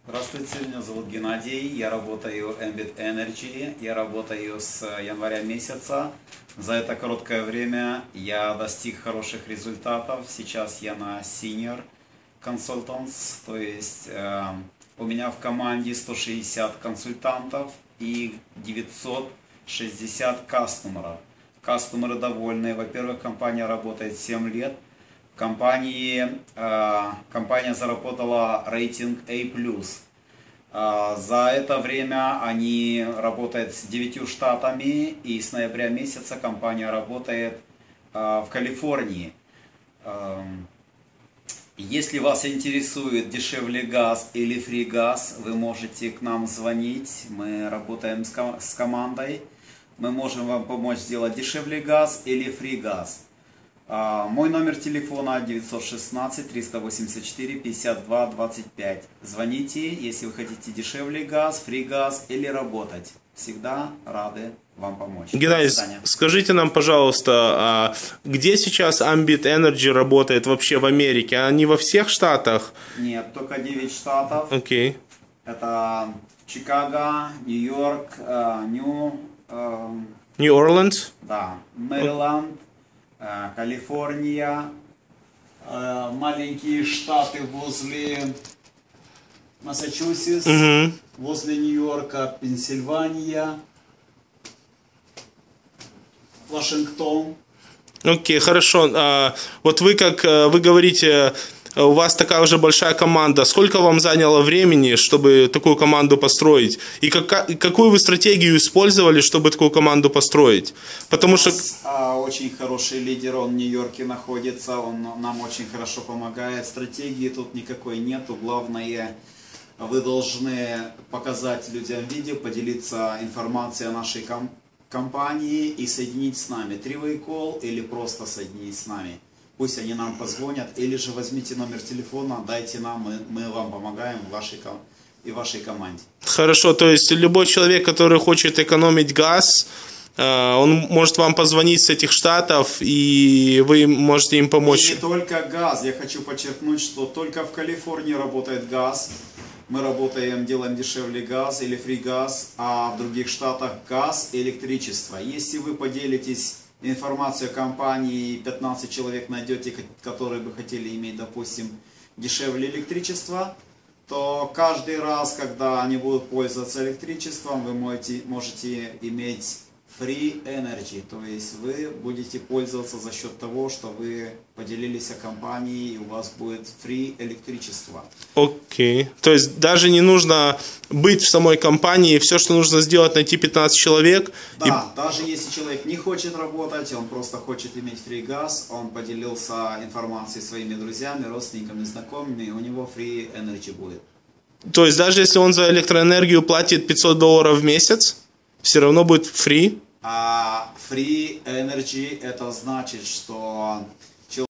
Здравствуйте, меня зовут Геннадий, я работаю в Ambit Energy, я работаю с января месяца. За это короткое время я достиг хороших результатов. Сейчас я на Senior Consultants, то есть у меня в команде 160 консультантов и 960 кастомеров. Кастомеры довольны. Во-первых, компания работает 7 лет. Компания заработала рейтинг A+. За это время они работают с 9 штатами, и с ноября месяца компания работает в Калифорнии. Если вас интересует дешевле газ или фри газ, вы можете к нам звонить. Мы работаем с командой. Мы можем вам помочь сделать дешевле газ или фри газ. Мой номер телефона 916-384-52-25. Звоните, если вы хотите дешевле газ, фри газ или работать. Всегда рады вам помочь. Геннадий, скажите нам, пожалуйста, где сейчас Ambit Energy работает вообще в Америке? Они во всех штатах? Нет, только 9 штатов. Окей. Это Чикаго, Нью-Йорк, Нью-Орлеанс? Да, Мэриленд, Калифорния, маленькие штаты возле Массачусетс, возле Нью-Йорка, Пенсильвания, Вашингтон. Окей, хорошо. Вот вы, как вы говорите, у вас такая уже большая команда. Сколько вам заняло времени, чтобы такую команду построить? И какую вы стратегию использовали, чтобы такую команду построить? Потому что очень хороший лидер, он в Нью-Йорке находится, он нам очень хорошо помогает. Стратегии тут никакой нету. Главное, вы должны показать людям видео, поделиться информацией о нашей компании и соединить с нами. Three-way call или просто соединить с нами. Пусть они нам позвонят, или же возьмите номер телефона, дайте нам, мы вам помогаем и вашей команде. Хорошо, то есть любой человек, который хочет экономить газ, он может вам позвонить с этих штатов, и вы можете им помочь. И не только газ, я хочу подчеркнуть, что только в Калифорнии работает газ. Мы работаем, делаем дешевле газ или фри газ, а в других штатах газ и электричество. Если вы поделитесь информацию о компании, 15 человек найдете, которые бы хотели иметь, допустим, дешевле электричество, то каждый раз, когда они будут пользоваться электричеством, вы можете иметь free energy, то есть вы будете пользоваться за счет того, что вы поделились о компании, и у вас будет free электричество. Окей. То есть даже не нужно быть в самой компании, все, что нужно сделать, найти 15 человек. Да, даже если человек не хочет работать, он просто хочет иметь free газ, он поделился информацией своими друзьями, родственниками, знакомыми, и у него free energy будет. То есть даже если он за электроэнергию платит $500 в месяц, все равно будет free? А free energy это значит, что